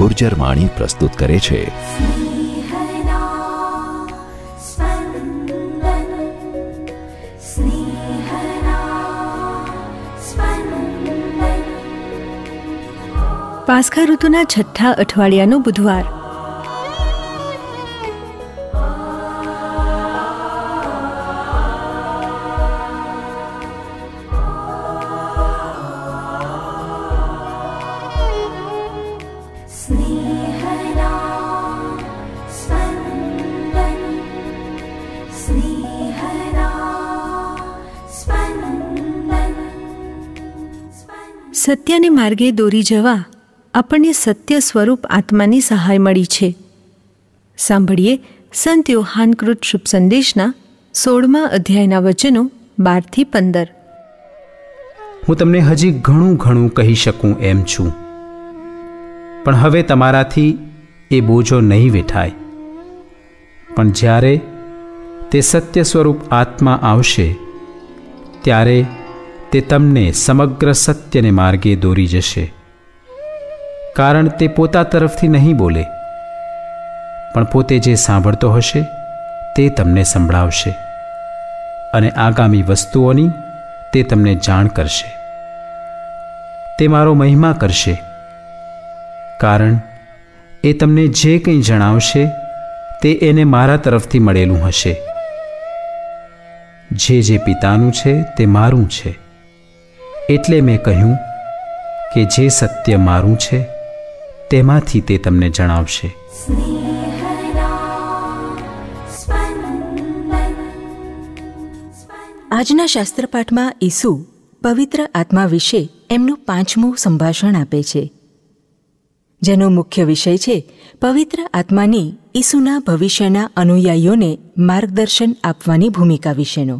ગુર્જર વાણી પ્રસ્તુત કરે છે. પાસખા ઋતુના છઠ્ઠા અઠવાડિયાનો બુધવાર. સત્યને માર્ગે દોરી જવા આપણને સત્ય સ્વરૂપ આત્માની સહાય મળી છે. સાંભળીએ સંત યોહાનકૃત શુભ સંદેશના 16મા અધ્યાયના વચનો 12-15. હું તમને હજી ઘણું કહી શકું એમ છું, પણ હવે તમારાથી એ બોજો નહીં વેઠાય. પણ જ્યારે તે સત્ય સ્વરૂપ આત્મા આવશે ત્યારે તે તમને સમગ્ર સત્યને માર્ગે દોરી જશે. કારણ તે પોતા તરફથી નહીં બોલે, પણ પોતે જે સાંભળતો હશે તે તમને સંભળાવશે, અને આગામી વસ્તુઓની તે તમને જાણ કરશે. તે મારો મહિમા કરશે, કારણ એ તમને જે કંઈ જણાવશે તે એને મારા તરફથી મળેલું હશે. જે પિતાનું છે તે મારું છે, એટલે મેં કહ્યું કે જે સત્ય મારું છે તેમાંથી તે તમને જણાવશે. આજના શાસ્ત્રપાઠમાં ઈસુ પવિત્ર આત્મા વિશે એમનું 5મું સંભાષણ આપે છે, જેનો મુખ્ય વિષય છે પવિત્ર આત્માની ઈસુના ભવિષ્યના અનુયાયીઓને માર્ગદર્શન આપવાની ભૂમિકા વિશેનો.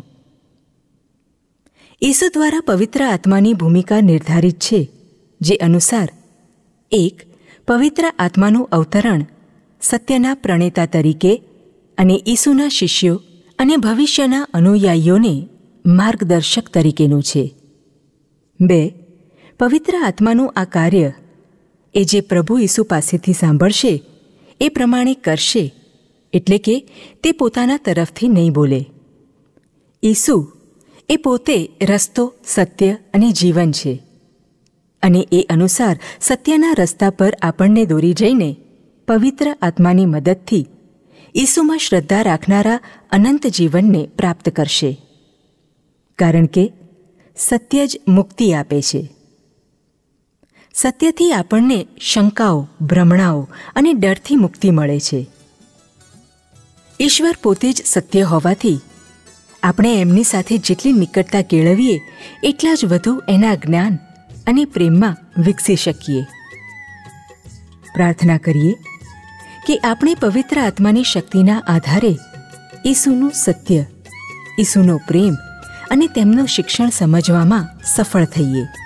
ઈસુ દ્વારા પવિત્ર આત્માની ભૂમિકા નિર્ધારિત છે, જે અનુસાર 1. પવિત્ર આત્માનું અવતરણ સત્યના પ્રણેતા તરીકે અને ઈસુના શિષ્યો અને ભવિષ્યના અનુયાયીઓને માર્ગદર્શક તરીકેનું છે. 2. પવિત્ર આત્માનું આ કાર્ય એ જે પ્રભુ ઈસુ પાસેથી સાંભળશે એ પ્રમાણે કરશે, એટલે કે તે પોતાના તરફથી નહીં બોલે. ઈસુ એ પોતે રસ્તો, સત્ય અને જીવન છે, અને એ અનુસાર સત્યના રસ્તા પર આપણને દોરી જઈને પવિત્ર આત્માની મદદથી ઈસુમાં શ્રદ્ધા રાખનારા અનંત જીવનને પ્રાપ્ત કરશે. કારણ કે સત્ય જ મુક્તિ આપે છે. સત્યથી આપણને શંકાઓ, ભ્રમણાઓ અને ડરથી મુક્તિ મળે છે. ઈશ્વર પોતે જ સત્ય હોવાથી આપણે એમની સાથે જેટલી નિકટતા કેળવીએ એટલા જ વધુ એના જ્ઞાન અને પ્રેમમાં વિકસી શકીએ. પ્રાર્થના કરીએ કે આપણે પવિત્ર આત્માની શક્તિના આધારે ઈસુનું સત્ય, ઈસુનો પ્રેમ અને તેમનું શિક્ષણ સમજવામાં સફળ થઈએ.